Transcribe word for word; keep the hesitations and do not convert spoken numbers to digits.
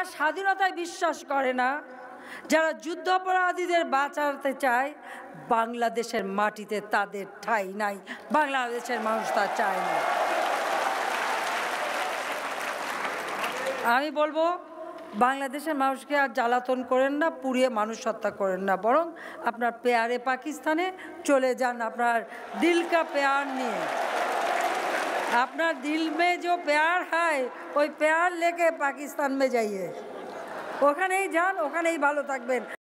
স্বাধীনতায় বিশ্বাস করে না, যারা যুদ্ধাপরাধীদের বাঁচাতে চায়, বাংলাদেশের মাটিতে তাদের ঠাঁই নাই। বাংলাদেশের মানুষ তা চায় না। আমি বলবো, বাংলাদেশের মানুষকে আর জ্বালাতন করেন না, পুড়িয়ে মানুষ হত্যা করেন না, বরং আপনার পেয়ারে পাকিস্তানে চলে যান আপনার দিল কা প্যার নিয়ে। আপনার দিল মে जो प्यार है ওই প্যার লেকে পাকিস্তান মে যাইয়ে, ওখানেই যান, ওখানেই ভালো থাকবেন।